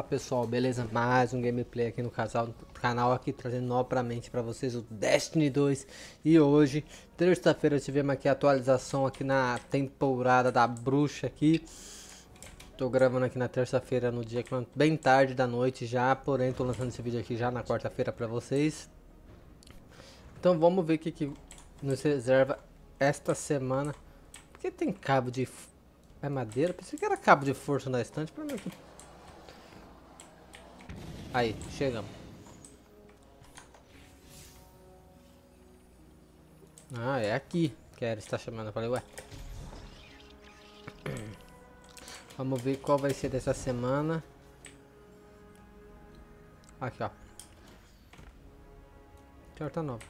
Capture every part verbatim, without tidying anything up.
pessoal, beleza? Mais um gameplay aqui no casal, canal aqui trazendo novamente para vocês o Destiny dois. E hoje, terça-feira, tivemos aqui a atualização aqui na temporada da bruxa aqui. Tô gravando aqui na terça-feira, no dia bem tarde da noite já, porém tô lançando esse vídeo aqui já na quarta-feira para vocês. Então vamos ver o que, que nos reserva esta semana. Porque tem cabo de... É madeira? Pensei que era cabo de força na estante, pra mim aqui. Aí, chegamos. Ah, é aqui que ela está chamando. Eu falei, ué. Vamos ver qual vai ser dessa semana. Aqui, ó. Carta nova.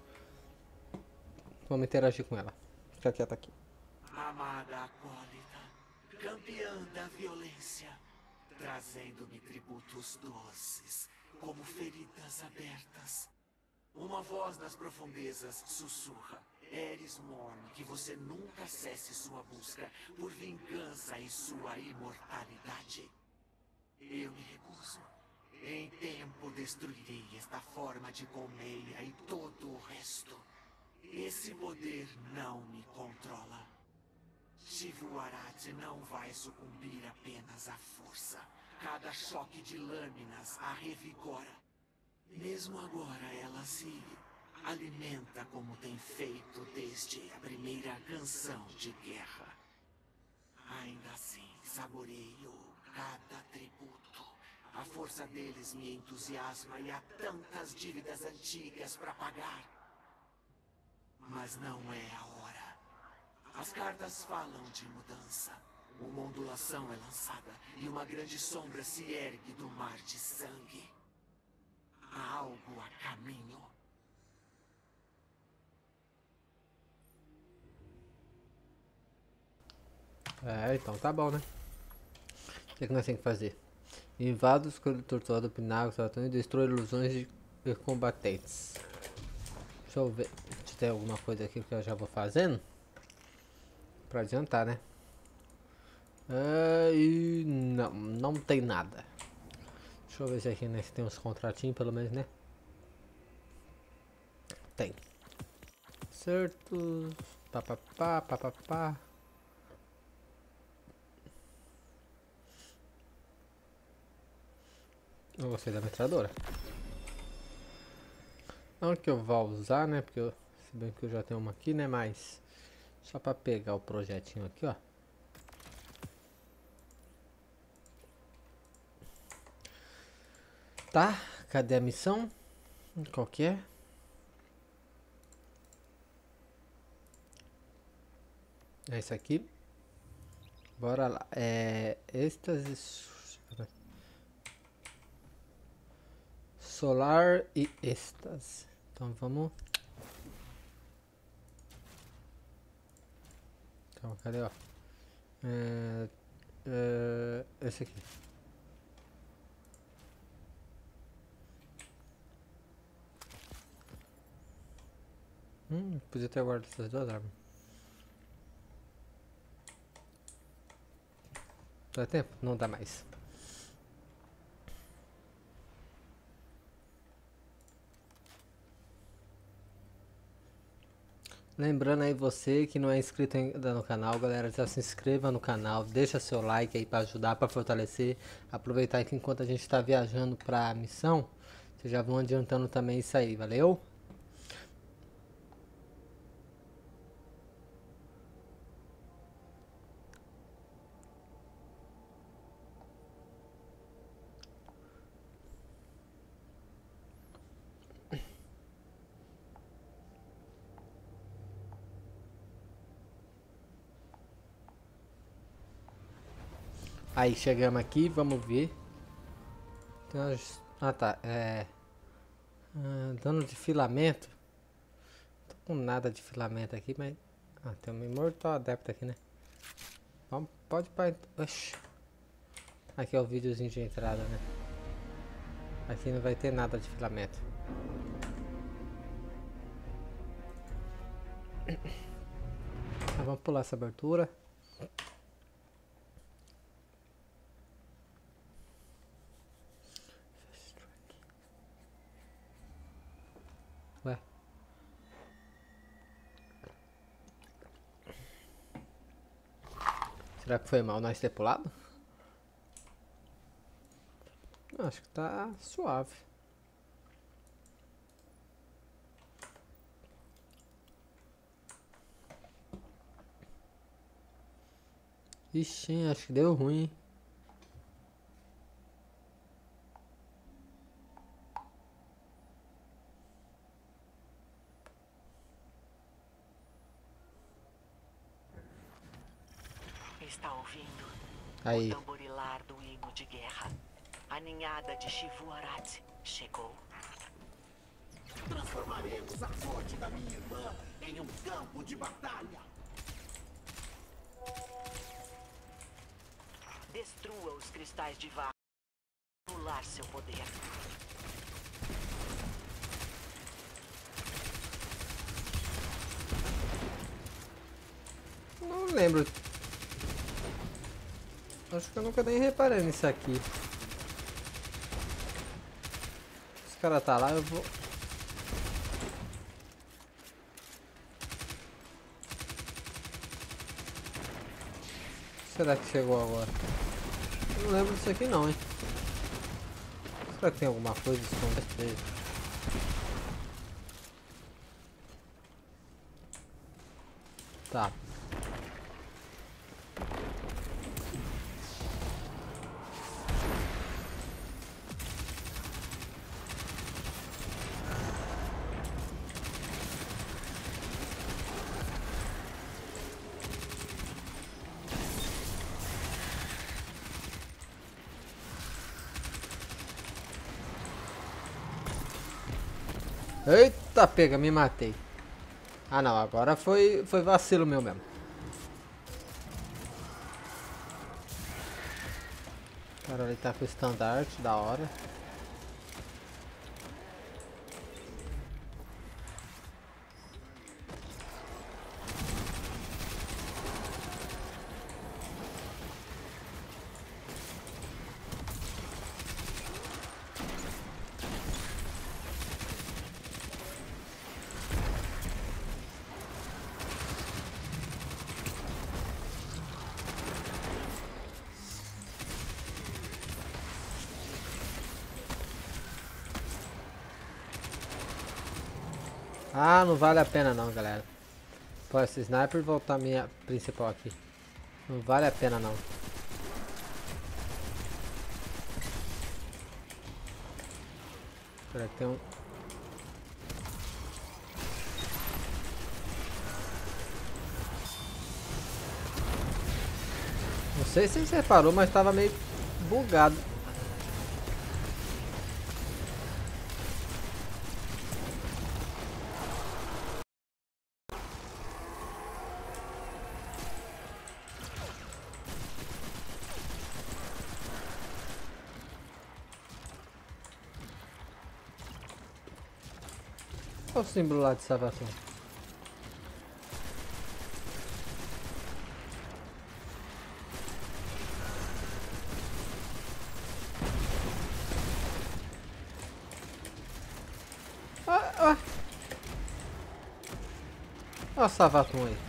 Vamos interagir com ela. Fica quieta aqui. Amada acólita, campeã da violência, trazendo-me tributos doces, como feridas abertas. Uma voz das profundezas sussurra: Eris Morn, que você nunca cesse sua busca por vingança e sua imortalidade. Eu me recuso. Em tempo destruirei esta forma de colmeia e todo o resto. Esse poder não me controla. Shivuarati não vai sucumbir apenas à força. Cada choque de lâminas a revigora. Mesmo agora ela se alimenta como tem feito desde a primeira canção de guerra. Ainda assim, saboreio cada tributo. A força deles me entusiasma e há tantas dívidas antigas para pagar. Mas não é a hora. As cartas falam de mudança. Uma ondulação é lançada e uma grande sombra se ergue do mar de sangue. Há algo a caminho. É, então tá bom, né? O que, é que nós temos que fazer? Invada o escudo tortuado do pináculo e destrói ilusões de, de combatentes. Deixa eu ver se tem alguma coisa aqui que eu já vou fazendo. Pra adiantar, né? É, e não, não tem nada. Deixa eu ver se aqui né, se tem uns contratinhos pelo menos, né? Tem. Certo. Papapá, papapá. Eu gostei da metralhadora. Não que eu vá usar, né? Porque eu, se bem que eu já tenho uma aqui, né? Mas só pra pegar o projetinho aqui, ó. Tá, cadê a missão? Qual que é? É isso aqui. Bora lá. É. Êxtase. Solar e êxtase. Então vamos. Calma, cadê, ó? É, é, esse aqui. Hum, podia ter guardado essas duas armas. Dá tempo? Não dá mais. Lembrando aí você que não é inscrito ainda no canal, galera, já se inscreva no canal, deixa seu like aí para ajudar, para fortalecer. Aproveitar que enquanto a gente está viajando para a missão, vocês já vão adiantando também isso aí, valeu? Aí chegamos aqui, vamos ver. Tem umas... Ah tá, é... Ah, dano de filamento. Tô com nada de filamento aqui, mas... Ah, tem um imortal adepto aqui, né? Vamos, pode para... Oxi. Aqui é o videozinho de entrada, né? Aqui não vai ter nada de filamento. Ah, vamos pular essa abertura. Será que foi mal nós ter pulado? Acho que tá suave. Ixi, acho que deu ruim, hein? Está ouvindo? Aí. O tamborilar do hino de guerra. A ninhada de Shivuarat chegou. Transformaremos a sorte da minha irmã em um campo de batalha. Destrua os cristais de Var. Anular seu poder. Não lembro. Acho que eu nunca nem reparei nisso aqui. Esse cara tá lá, eu vou... Será que chegou agora? Eu não lembro disso aqui não, hein? Será que tem alguma coisa escondida? Tá. Eita, pega, me matei. Ah não, agora foi, foi vacilo meu mesmo. O cara ali tá com o estandarte, da hora. Ah, não vale a pena não, galera. Pô, esse sniper voltar a minha principal aqui. Não vale a pena não. Será que tem um... Não sei se você reparou, mas tava meio bugado. Qual o símbolo lá de salvação? Ah, ah. Olha o Savathun aí.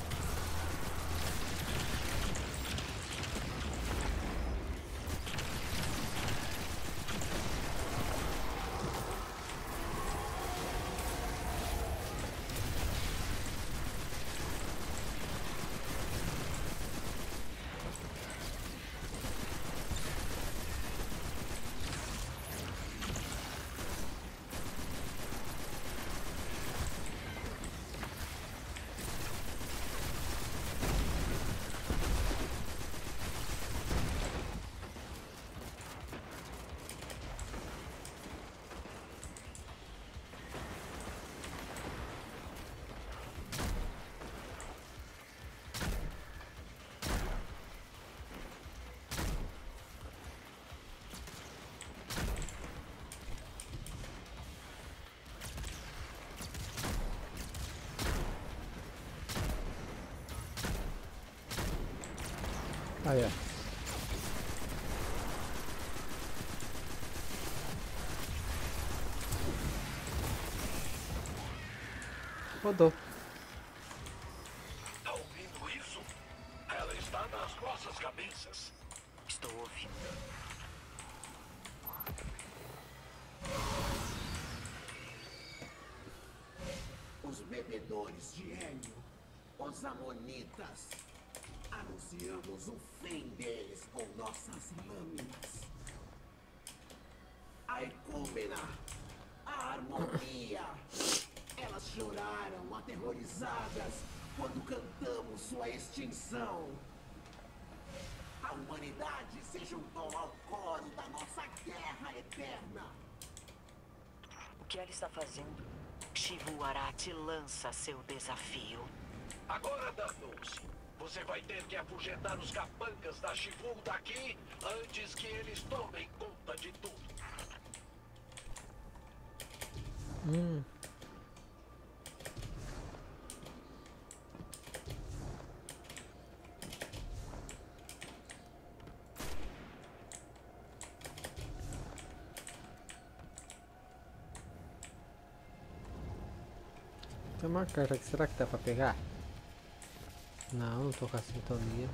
Aí, ó. Rodou. Tá ouvindo isso? Ela está nas nossas consumidores de hélio, os amonitas. Anunciamos o fim deles com nossas lâminas. A ecúmena, a harmonia. Elas choraram aterrorizadas quando cantamos sua extinção. A humanidade se juntou ao coro da nossa guerra eterna. O que ela está fazendo? Xivu Arathi lança seu desafio. Agora danou-se. Você vai ter que afugentar os capangas da Xivu daqui antes que eles tomem conta de tudo. Hum. Tem uma carta aqui, será que dá pra pegar? Não, não tô com a sintonia.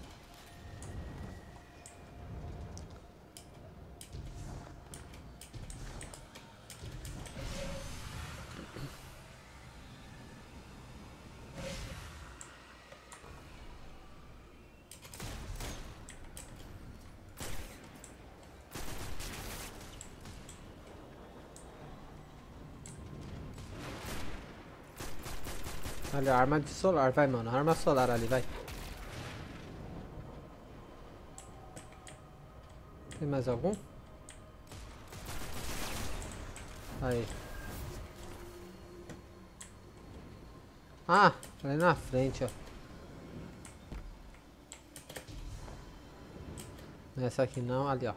Olha, arma de solar, vai, mano. Arma solar ali, vai. Tem mais algum? Aí. Ah, ali na frente, ó. Nessa aqui não, ali, ó.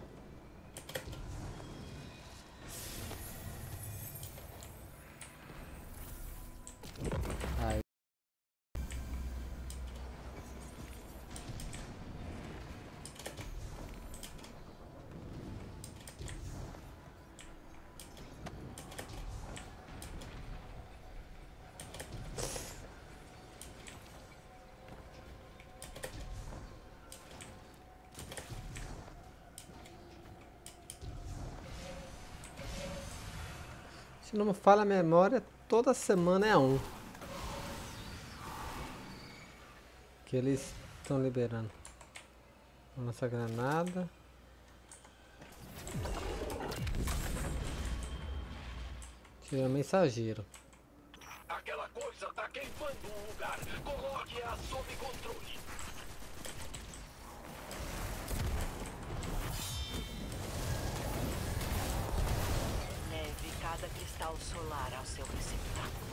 Aí. Se não me falha a memória, toda semana é um. Que eles estão liberando. Nossa granada. Tira mensageiro. Aquela coisa tá queimando o lugar. Coloque-a sob controle. Leve cada cristal solar ao seu receptáculo.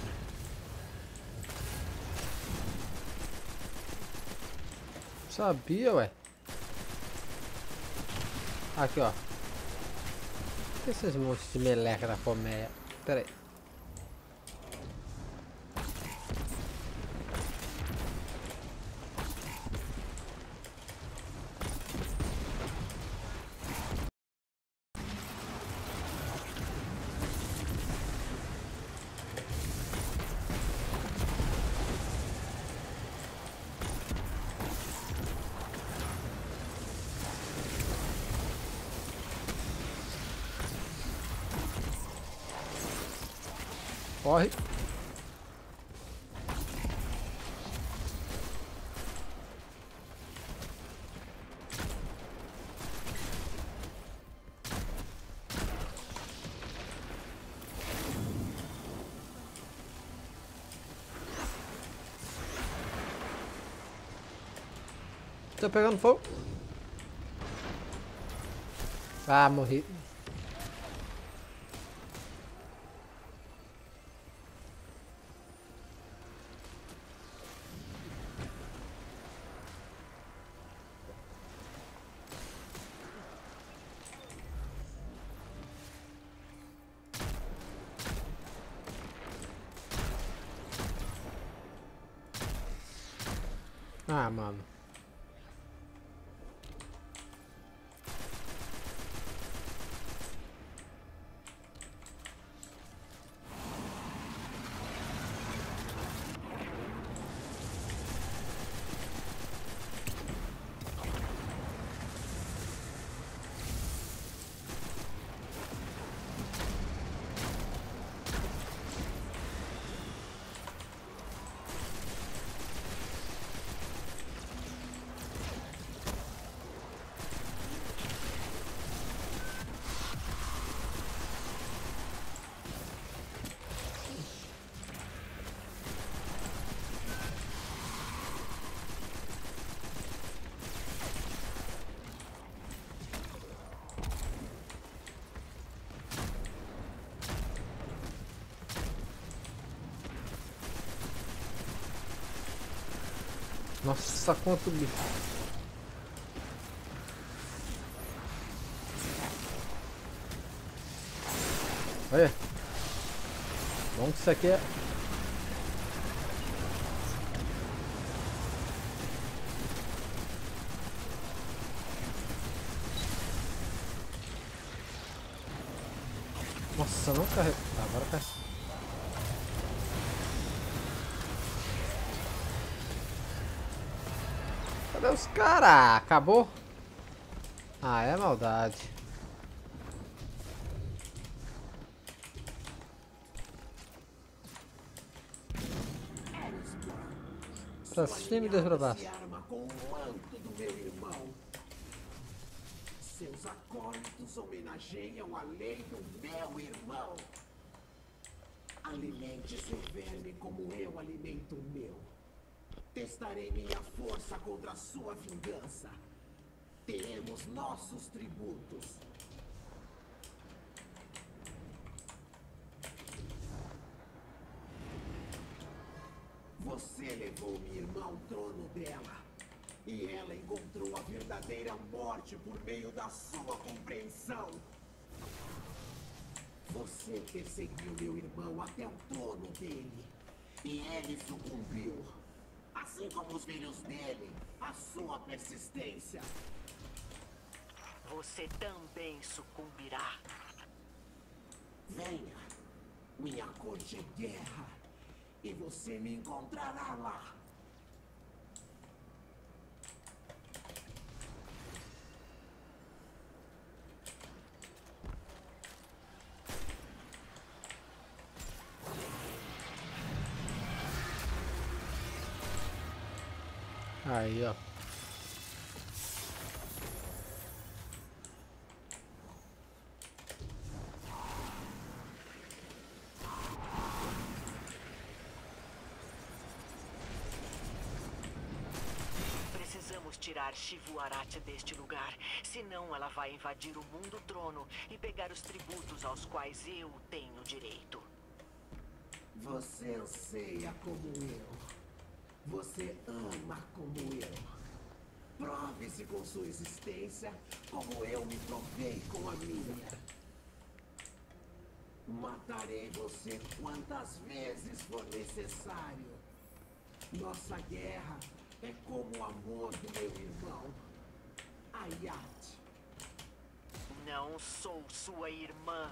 Sabia, ué. Aqui, ó. Esses monstros de meleca da colmeia. Pera aí. Corre. Tô pegando fogo. Ah, morri. Ah, mano. Nossa, quanto bicho. Olha. Bom que isso aqui é... Nossa, não carrega. Ah, agora carrega. Cadê os caras? Acabou? Ah, é maldade. Pra cima e Deus pra baixo. Com o manto do meu irmão. Seus acólitos homenageiam a lei do meu irmão. Alimente seu verme como eu alimento o meu. Testarei minha força contra a sua vingança. Teremos nossos tributos. Você levou minha irmã ao trono dela. E ela encontrou a verdadeira morte por meio da sua compreensão. Você perseguiu meu irmão até o trono dele. E ele sucumbiu. Assim como os filhos dele, a sua persistência. Você também sucumbirá. Venha. Minha corte é guerra. E você me encontrará lá. Aí, ó. Precisamos tirar Xivu-Arathi deste lugar, senão ela vai invadir o mundo trono e pegar os tributos aos quais eu tenho direito. Você anseia como eu. Você ama como eu. Prove-se com sua existência como eu me provei com a minha. Matarei você quantas vezes for necessário. Nossa guerra é como o amor do meu irmão, Hayat. Não sou sua irmã.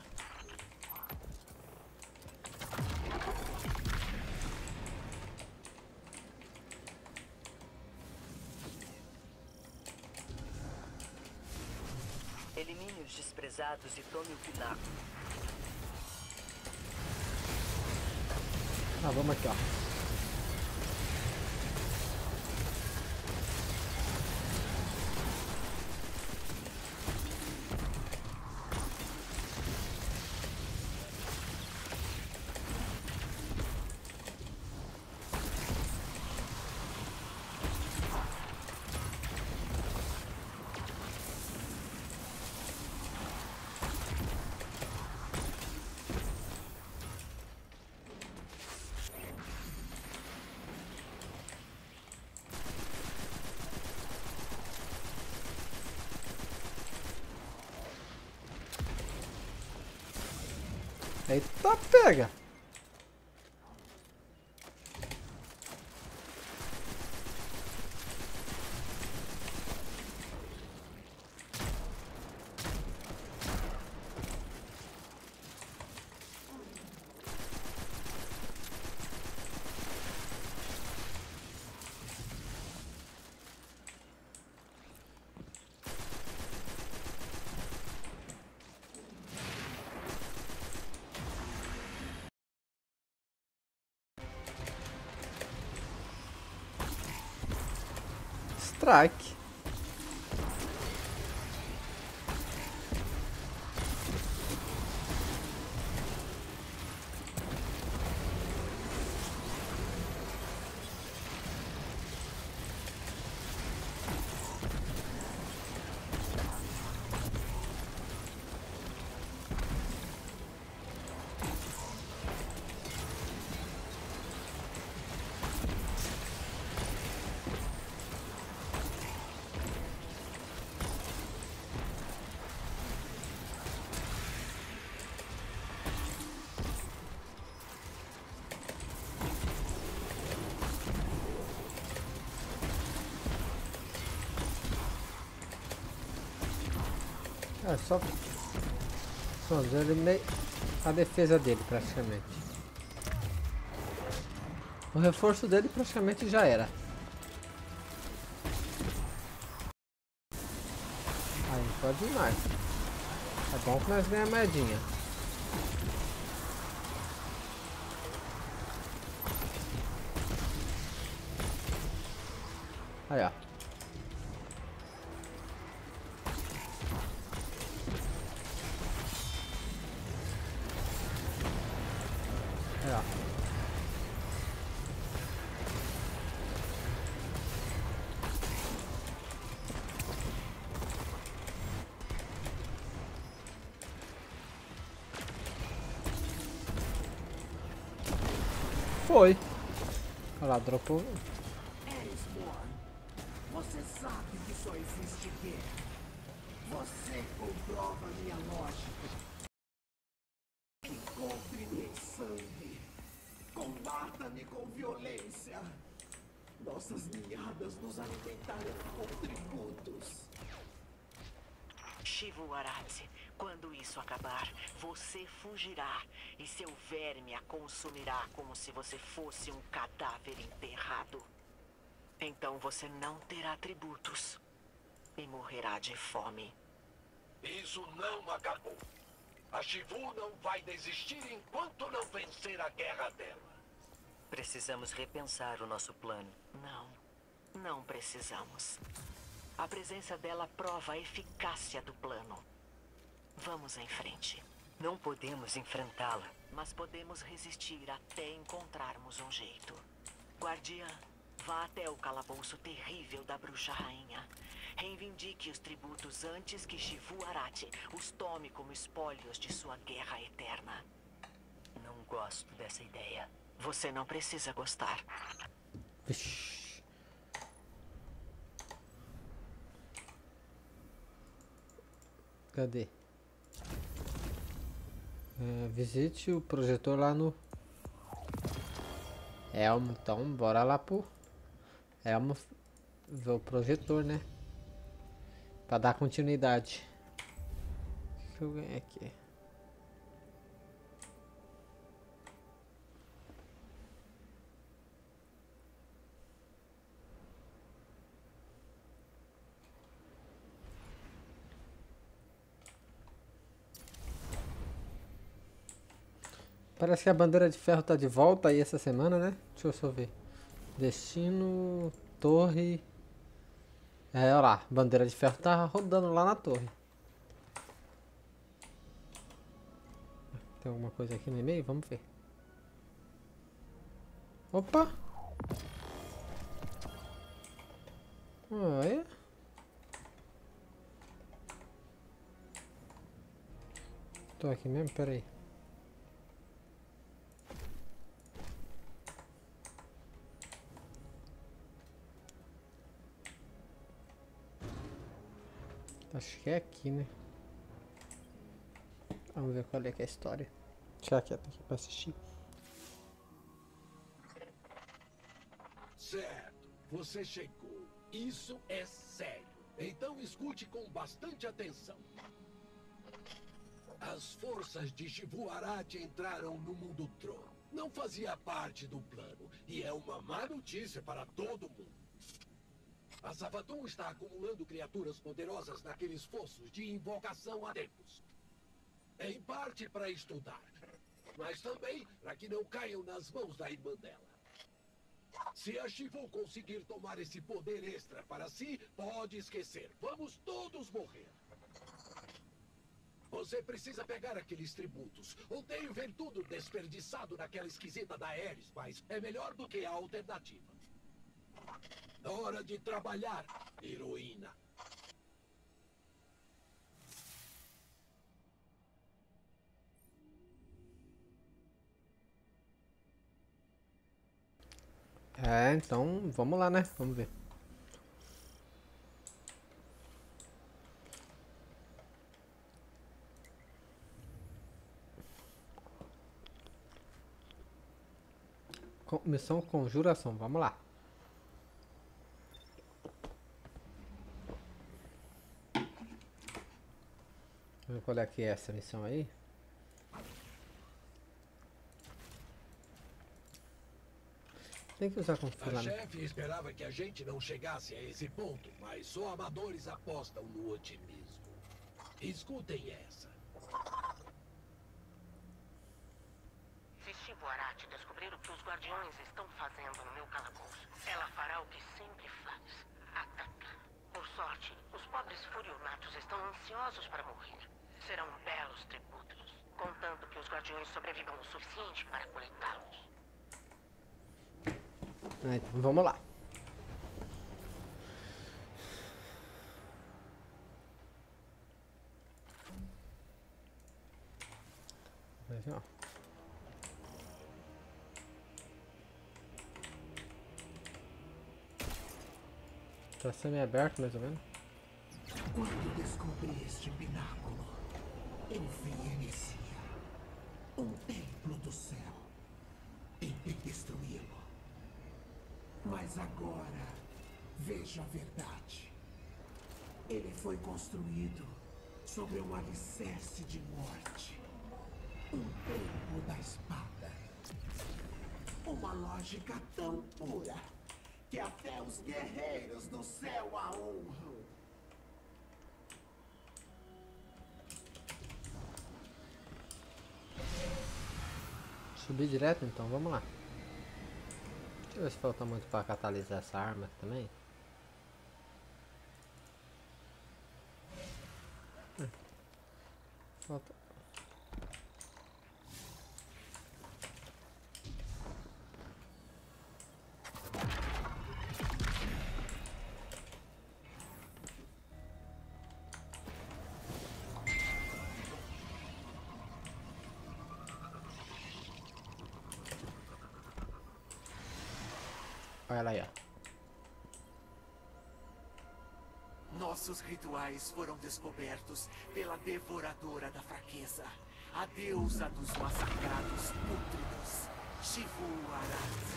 Elimine os desprezados e tome o pináculo. Ah, vamos aqui, ó. Eita, pega! Strike. É só... Só eliminei a defesa dele praticamente. O reforço dele praticamente já era. Aí pode ir mais. É bom que nós ganhamos a moedinha. Aí, ó. Aí, ó. Foi. Olha lá, dropou. Erisborn, você sabe que só existe guerra. Você comprova minha lógica. Encontre-me em sangue. Combata-me com violência. Nossas ninhadas nos alimentaram com tributos. Xivu-Arathi, quando isso acabar, você fugirá e seu verme a consumirá como se você fosse um cadáver enterrado. Então você não terá tributos e morrerá de fome. Isso não acabou. A Xivu não vai desistir enquanto não vencer a guerra dela. Precisamos repensar o nosso plano. Não, não precisamos. A presença dela prova a eficácia do plano. Vamos em frente. Não podemos enfrentá-la, mas podemos resistir até encontrarmos um jeito. Guardiã, vá até o calabouço terrível da bruxa rainha. Reivindique os tributos antes que Xivu-Arathi os tome como espólios de sua guerra eterna. Não gosto dessa ideia. Você não precisa gostar. Vixe. Cadê? É, visite o projetor lá no Elmo. Então, bora lá pro Elmo ver o projetor, né? Pra dar continuidade. O que eu ganhei aqui? Parece que a bandeira de ferro tá de volta aí essa semana, né? Deixa eu só ver. Destino, torre. É, olha lá, bandeira de ferro tá rodando lá na torre. Tem alguma coisa aqui no e-mail? Vamos ver. Opa! Olha. Tô aqui mesmo, peraí. Acho que é aqui, né? Vamos ver qual é que é a história. Deixa quieto aqui pra assistir. Certo, você chegou. Isso é sério. Então escute com bastante atenção. As forças de Xivu-Arathi entraram no Mundo Trono. Não fazia parte do plano. E é uma má notícia para todo mundo. A Zavadon está acumulando criaturas poderosas naqueles fossos de invocação a tempos. Em parte para estudar, mas também para que não caiam nas mãos da irmã dela. Se a Xivu conseguir tomar esse poder extra para si, pode esquecer. Vamos todos morrer. Você precisa pegar aqueles tributos. Odeio ver tudo desperdiçado naquela esquisita da Ares, mas é melhor do que a alternativa. Hora de trabalhar, heroína. É, então vamos lá, né? Vamos ver. Missão Conjuração, vamos lá. Vamos olhar aqui essa missão aí. Tem que usar com A filamento. chefe esperava que a gente não chegasse a esse ponto, mas só amadores apostam no otimismo. Escutem essa. Se Shibuarati descobrir o que os guardiões estão fazendo no meu calabouço, ela fará o que sempre faz: atacar. Por sorte, os pobres furionatos estão ansiosos para morrer. Serão belos tributos, contanto que os guardiões sobrevivam o suficiente para coletá-los. Ah, então vamos lá. Aqui, ó. Tá semi-aberto mais ou menos. Quando descobri este pináculo, eu vi Inicia, um templo do céu. Tentei destruí-lo. Mas agora vejo a verdade. Ele foi construído sobre um alicerce de morte. Um templo da espada. Uma lógica tão pura que até os guerreiros do céu a honram. Subir direto então, vamos lá. Deixa eu ver se falta muito para catalisar essa arma aqui também. Hum. Falta. Olha lá aí, ó. Nossos rituais foram descobertos pela devoradora da fraqueza, a deusa dos massacrados pútridos, Shivu-Arati.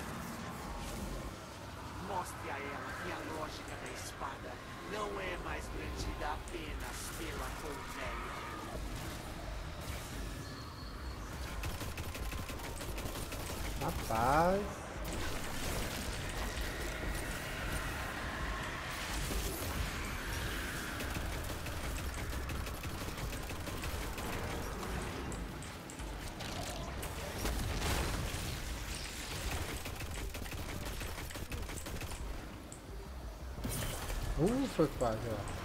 Mostre a ela que a lógica da espada não é mais mantida apenas pela colmeia. Rapaz. Uh, foi quase, ó.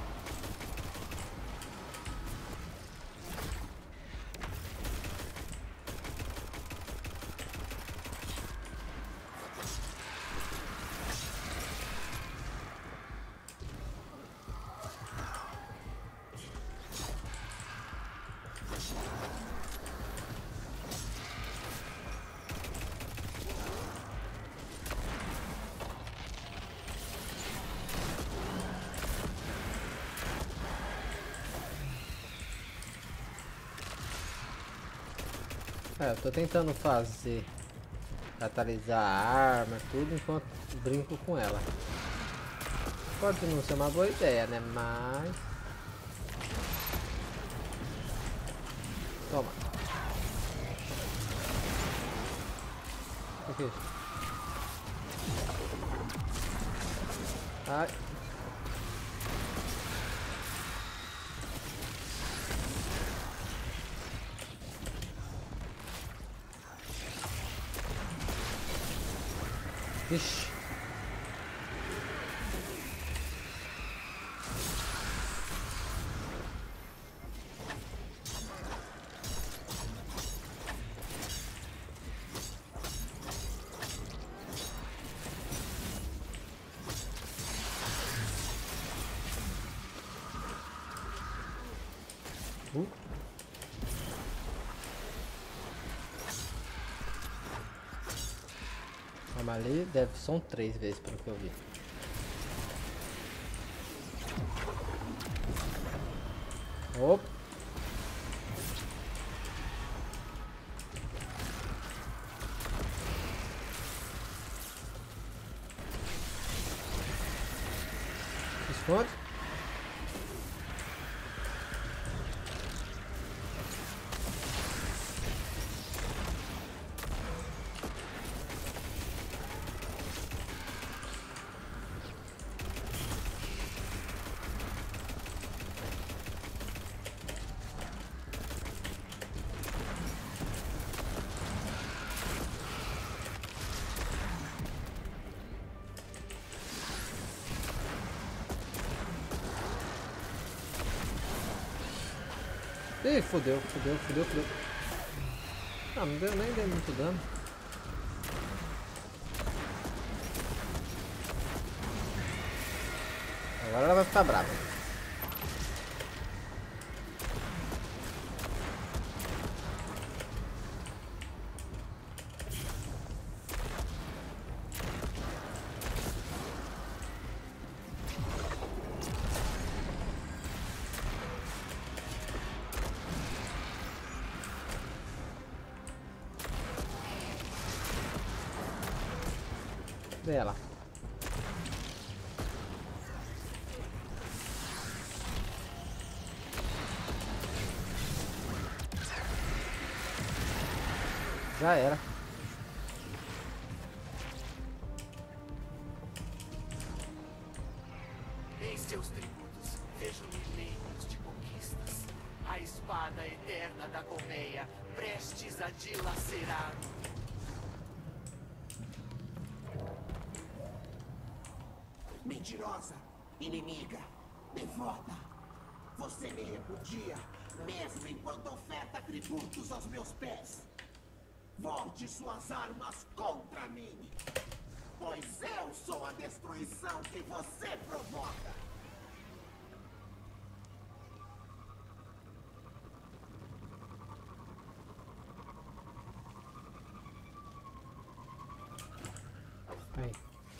É, eu tô tentando fazer catalisar a arma, tudo enquanto brinco com ela. Pode não ser uma boa ideia, né? Mas... Toma. O que? Ai. Ixi. Uh. Calma ali, deve são três vezes pelo que eu vi. Opa! Esconde. Ih, fodeu, fodeu, fodeu, fodeu. Ah, não deu, nem deu muito dano. Agora ela vai ficar brava. Cadê ela? Já era. Em seus tributos, vejo milênios de conquistas. A espada eterna da colmeia, prestes a dilacerar. Mentirosa, inimiga, devota. Você me repudia, mesmo enquanto oferta tributos aos meus pés. Volte suas armas contra mim, pois eu sou a destruição que você provoca. Aí.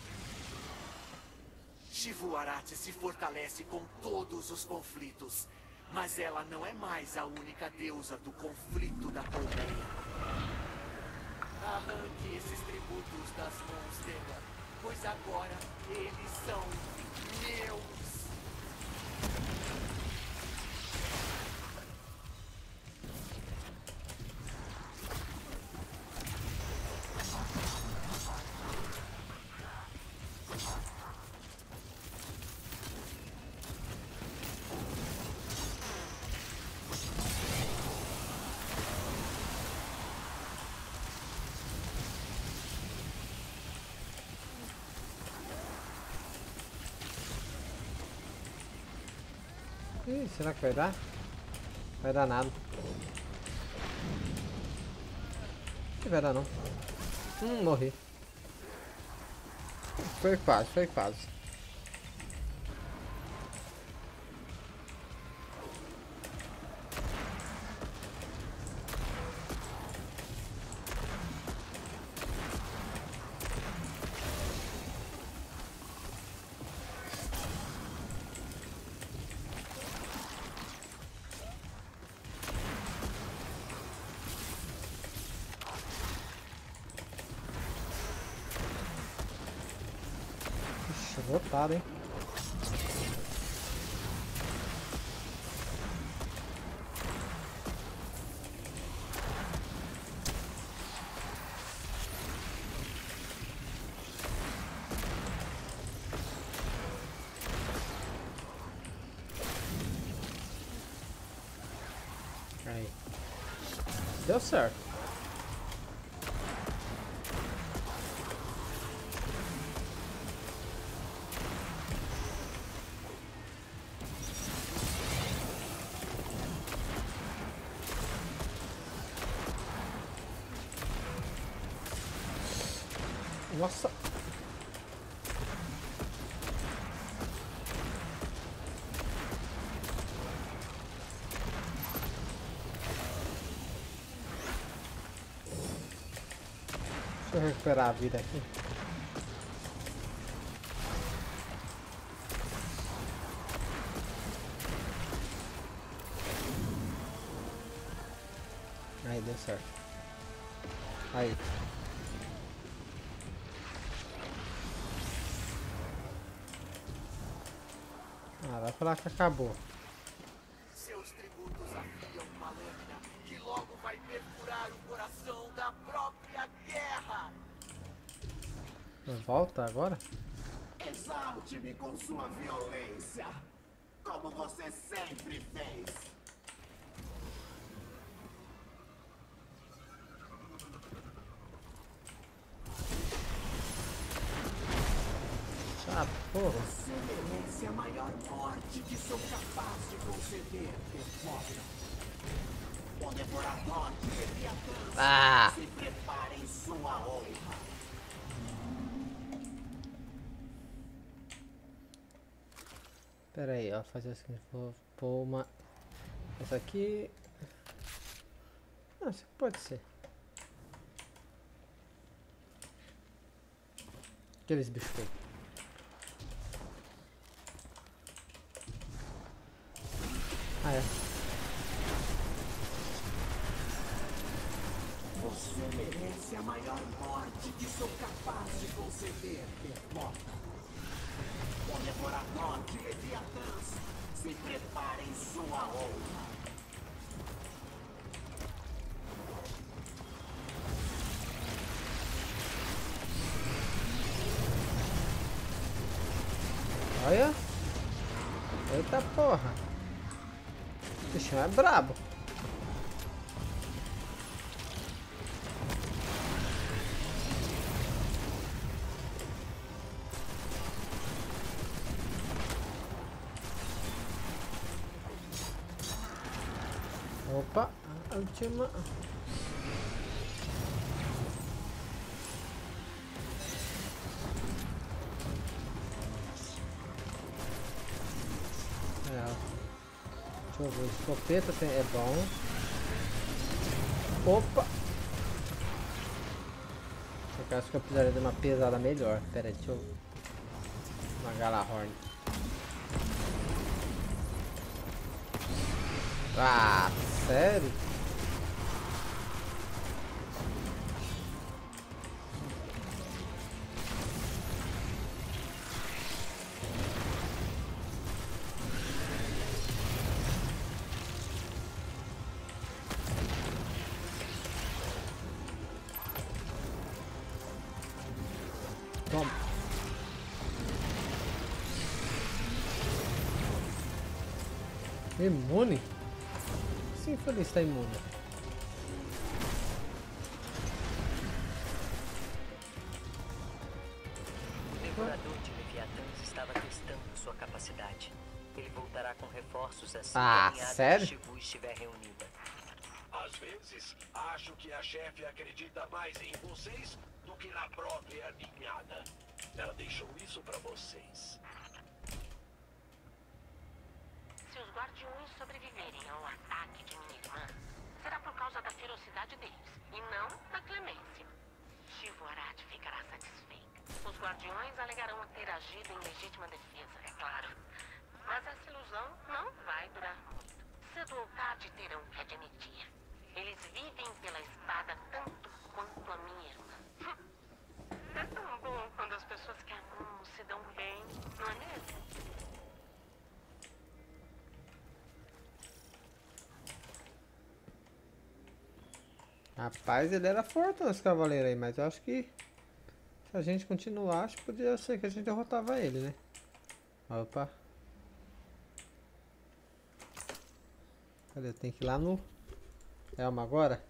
Xivu Arathi se fortalece com todos os conflitos, mas ela não é mais a única deusa do conflito da colmeia. Arranque esses tributos das mãos dela, pois agora eles são meus. Ih, será que vai dar? Vai dar nada. Não vai dar não. Hum, morri. Foi quase, foi quase. Lotado, hein? Aí. Deu certo. Nossa. Deixa eu recuperar a vida aqui. Aí, deu certo. Aí. Ah, vai falar que acabou. Seus tributos afiam uma lâmina que logo vai perfurar o coração da própria guerra. Volta agora? Exalte-me com sua violência, como você sempre fez. Ah, porra. Você merece a maior morte que sou capaz de conceder, devota. O devorador de Leviatãs Ah! se prepara em sua honra. Pera aí, ó, fazer assim, vou pôr uma... Essa aqui... Ah, isso pode ser. Aqueles bichos aí. Ah, é. Você merece a maior morte que sou capaz de conceder, Dermota. O devorador de Leviatãs se prepara em sua honra. Olha. Eita porra. O bichinho é brabo. Opa, a última. É. Deixa eu ver, escopeta tem, é bom. Opa! Eu acho que eu precisaria de uma pesada melhor. Pera aí, deixa eu... Uma Galahorn. Ah, sério? Toma. Imune? Sim, feliz está imune. O devorador de Leviatãs estava testando sua capacidade. Ele voltará com reforços assim Ah, que a linhada sério? de Shivu estiver reunida. Às vezes, acho que a chefe acredita mais em vocês do que na própria ninhada. Ela deixou isso pra vocês. Se os guardiões sobreviverem ao ataque de minha irmã, será por causa da ferocidade deles, e não da clemência. Shivu Arati ficará satisfeito. Os guardiões alegarão ter agido em legítima defesa, é claro. Mas essa ilusão não vai durar muito. Cedo ou tarde terão que admitir. Eles vivem pela espada tanto quanto a minha irmã. É tão bom quando as pessoas que amamos se dão bem, não é mesmo? Rapaz, ele era forte nesse cavaleiro aí, mas eu acho que se a gente continuar, acho que podia ser que a gente derrotava ele, né? Opa. Cadê? Tem que ir lá no Elma agora?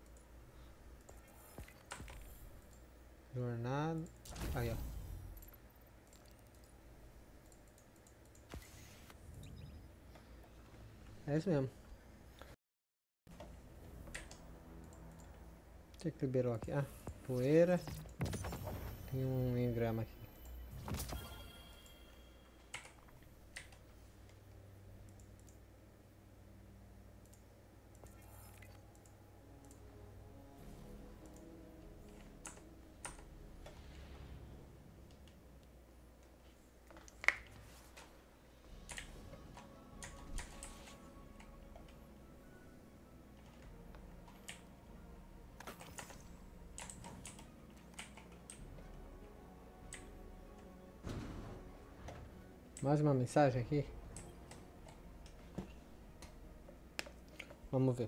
Jornada. Aí, ó. É isso mesmo. O que que liberou aqui? Ah, poeira. Tem um engrama aqui. Mais uma mensagem aqui. Vamos ver.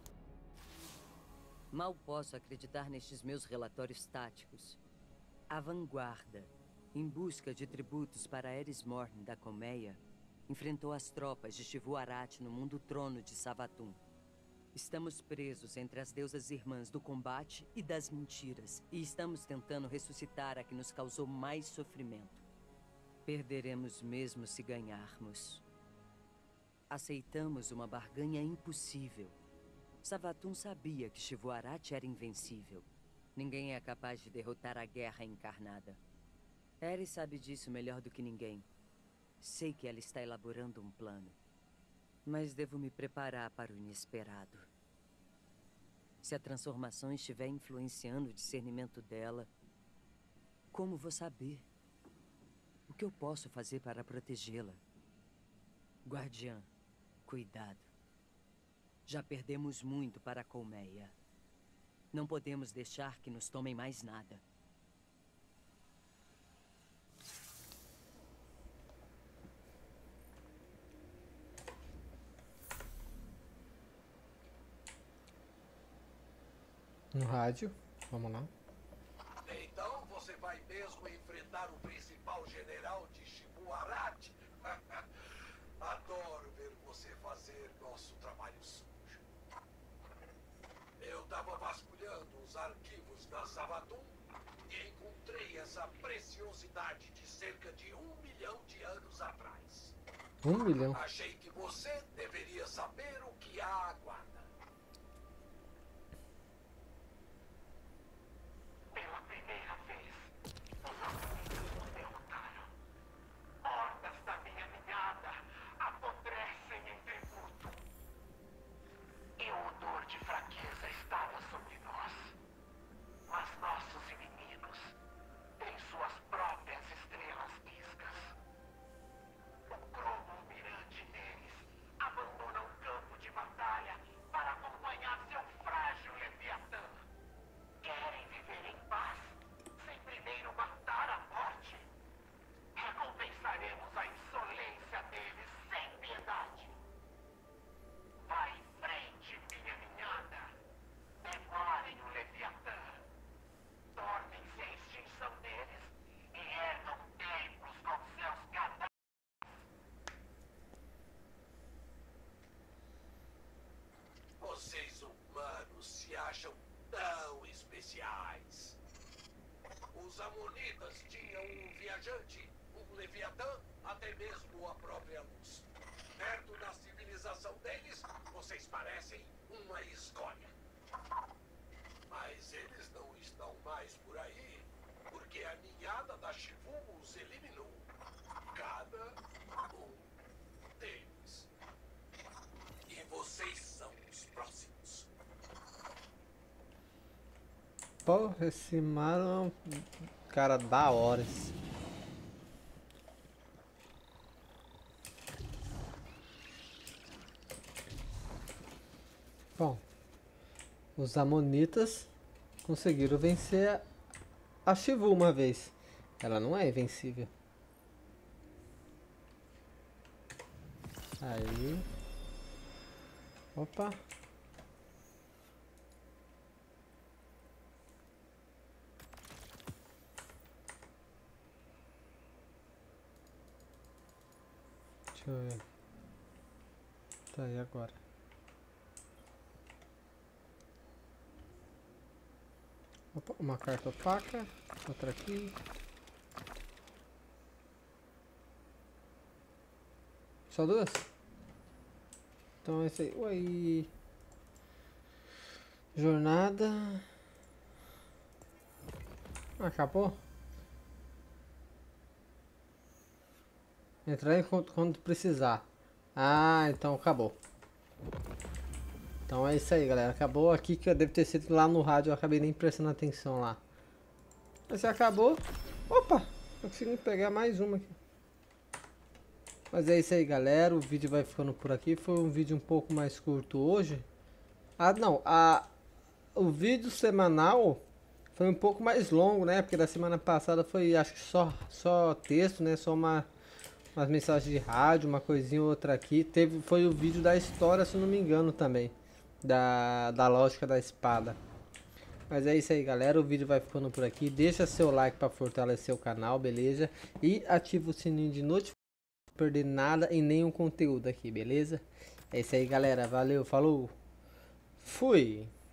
Mal posso acreditar nestes meus relatórios táticos. A vanguarda, em busca de tributos para Eris Morn da Colmeia, enfrentou as tropas de Shivu Arati no mundo trono de Savathûn. Estamos presos entre as deusas irmãs do combate e das mentiras, e estamos tentando ressuscitar a que nos causou mais sofrimento. Perderemos mesmo se ganharmos. Aceitamos uma barganha impossível. Savathûn sabia que Xivu-Arathi era invencível. Ninguém é capaz de derrotar a guerra encarnada. Aerys sabe disso melhor do que ninguém. Sei que ela está elaborando um plano. Mas devo me preparar para o inesperado. Se a transformação estiver influenciando o discernimento dela, como vou saber? O que eu posso fazer para protegê-la? Guardiã, cuidado. Já perdemos muito para a colmeia. Não podemos deixar que nos tomem mais nada. No rádio, vamos lá. Então você vai mesmo enfrentar o principal general de Xivu-Arathi? Adoro ver você fazer nosso trabalho sujo. Eu estava vasculhando os arquivos da Savathûn e encontrei essa preciosidade de cerca de um milhão de anos atrás. Um milhão? Achei que você deveria saber o que a aguarda. Pela primeira vez, os amigos nos derrotaram. Hordas da minha ninhada apodrecem em tributo. E o odor de fraqueza estava sobre nós. Mas nossos inimigos têm suas próprias estrelas piscas. O cromo almirante deles abandona o campo de batalha para acompanhar seu frágil Leviatã. Querem viver em paz, sem primeiro matar a morte? Recompensaremos a insolência deles sem piedade. Vá em frente, minha ninhada. Devorem o Leviatã. Tornem-se a extinção deles e ergam templos com seus cadáveres. Vocês humanos se acham tão especiais. Os amonitas tinham um viajante, um Leviatã, até mesmo a própria luz. Perto da civilização deles, vocês parecem uma escória. Mas eles não estão mais por aí, porque a ninhada da Xivu os eliminou. Cada um deles. E vocês são os próximos. Porra, esse Marlon é um cara da hora. esse. Bom, os amonitas conseguiram vencer a Xivu uma vez. Ela não é invencível. Aí. Opa. Deixa eu ver. Tá aí agora. Opa, uma carta opaca, outra aqui. Só duas? Então esse aí. Oi. Jornada. Acabou? Entrar em quando, quando precisar. Ah, então acabou. Então é isso aí, galera. Acabou aqui, que eu devo ter sido lá no rádio. Eu acabei nem prestando atenção lá. Mas se acabou. Opa! Eu consegui pegar mais uma aqui. Mas é isso aí, galera. O vídeo vai ficando por aqui. Foi um vídeo um pouco mais curto hoje. Ah, não. A, o vídeo semanal foi um pouco mais longo, né? Porque da semana passada foi, acho que só, só texto, né? Só uma... umas mensagens de rádio, uma coisinha ou outra aqui. Teve, foi o vídeo da história, se não me engano, também. Da, da lógica da espada. Mas é isso aí, galera. O vídeo vai ficando por aqui. Deixa seu like para fortalecer o canal, beleza? E ativa o sininho de notificação para não perder nada e nenhum conteúdo aqui, beleza? É isso aí, galera. Valeu, falou. Fui!